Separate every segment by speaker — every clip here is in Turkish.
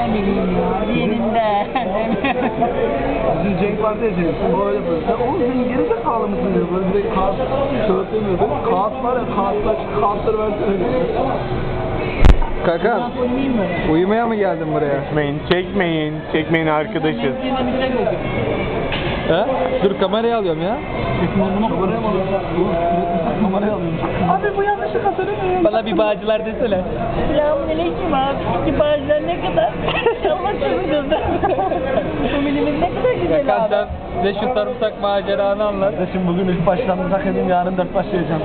Speaker 1: nereden bileyim ya? Yerinde.
Speaker 2: Bizim Cenk vardı ya Cenk. O öyle böyle. Sen oğlum sen gerizekalı mısın diyor. Böyle direkt kağıt kağıt demiyor. Kağıt var ya kağıtları versene diyor.
Speaker 3: Kaka, uyumaya mı geldin buraya?
Speaker 4: Çekmeyin arkadaşız.
Speaker 3: He? Dur kamerayı alıyorum ya.
Speaker 2: Kamerayı alıyorum. Abi bu yanlışı kaçırıyor.
Speaker 3: Bana bir Bağcılar desene.
Speaker 1: Selamünaleyküm abi. İki bağcılar ne kadar? Allah çabuk Komünimiz ne kadar güzel
Speaker 3: Kaka
Speaker 1: abi.
Speaker 3: sen bize şu sarımsak maceranı anlat.
Speaker 2: Şimdi bugün 3 başlandı hak edeyim, yarın 4 başlayacağım.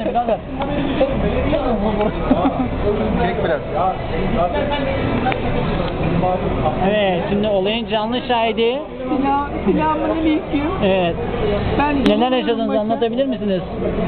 Speaker 3: Çek biraz.
Speaker 1: Evet, şimdi olayın canlı şahidi.
Speaker 5: Selamünaleyküm.
Speaker 1: Evet.
Speaker 5: Ben
Speaker 1: Neler yaşadınız anlatabilir misiniz?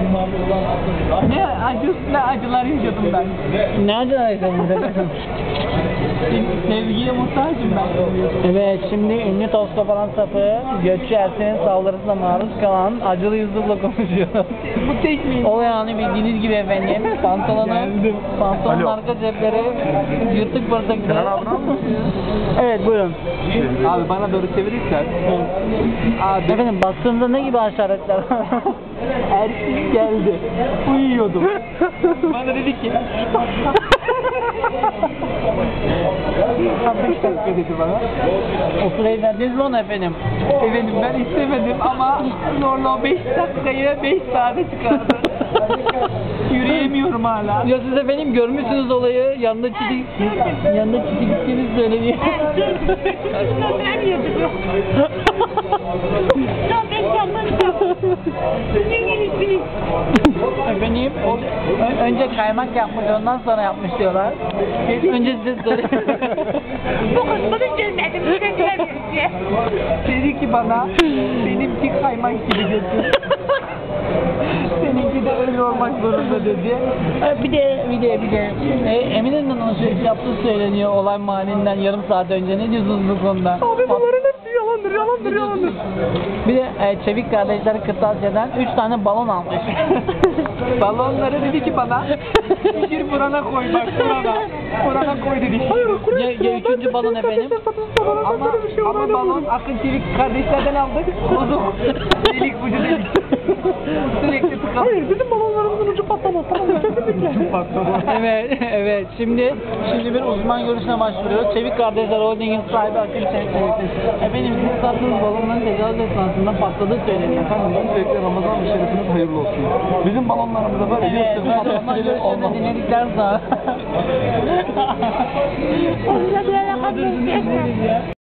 Speaker 5: ne acılar yaşadım ben.
Speaker 1: Ne acılar yaşadınız efendim?
Speaker 5: Sevgiye muhtacım ben.
Speaker 1: Evet, şimdi ünlü toz koparan sapı Gökçe Ersen'in saldırısına maruz kalan acılı yüzlükle konuşuyor.
Speaker 5: Bu tek mi?
Speaker 1: Olay anı bildiğiniz gibi efendim. Pantolonun arka cepleri yırtık pırtık. Evet, buyurun.
Speaker 2: Abi bana doğru çevirirsen.
Speaker 1: Abi. Efendim baktığınızda ne gibi haşeretler var?
Speaker 5: Erkek geldi. Uyuyordum.
Speaker 1: Bana dedi ki
Speaker 5: 5 dakika dedi bana.
Speaker 1: o süreyi verdiniz mi ona efendim?
Speaker 5: Efendim ben istemedim ama zorla o 5 dakikayı 5 saate çıkardı. Yürüyemiyorum hala.
Speaker 1: Ya siz efendim görmüşsünüz olayı. Yanında çiti gittiğiniz söyleniyor.
Speaker 6: Ben yedim. Ya ben yapmadım. Ne geliştiniz?
Speaker 1: Efendim önce kaymak yapmış ondan sonra yapmış diyorlar. Önce size söyle.
Speaker 6: Bu kısmını görmedim. Sen diye.
Speaker 5: Dedi ki bana benimki kaymak gibi götür. Seninki de öyle olmak zorunda dedi.
Speaker 1: Bir de Emine'nin alışveriş yaptığı söyleniyor olay mahallinden yarım saat önce. Ne diyorsunuz bu konuda?
Speaker 5: Abi bunların hepsi yalandır.
Speaker 1: Bir de Çevik kardeşler Kırtasiye'den 3 tane balon almış.
Speaker 5: Balonları dedi ki bana şişir burana koy bak burana koy dedi.
Speaker 1: Ya üçüncü balon efendim?
Speaker 5: Ama balon Akın Çevik kardeşlerden aldık. Bozuk. Delik ucu delik. Sürekli tıkalı. Hayır bizim balonlarımızın ucu patlamaz.
Speaker 1: Evet. Şimdi bir uzman görüşüne başvuruyoruz. Çevik Kardeşler Holding'in sahibi Akın Çevik. Efendim siz sattığınız balonların tecavüz esnasında patladığı söyleniyor.
Speaker 2: Efendim öncelikle Ramazan şerefiniz hayırlı olsun. Bizim balonlarımızda var ya
Speaker 1: Evet,
Speaker 2: yırtık
Speaker 1: görüşlerini dinledikten sonra.
Speaker 6: Onunla bir alakam yok.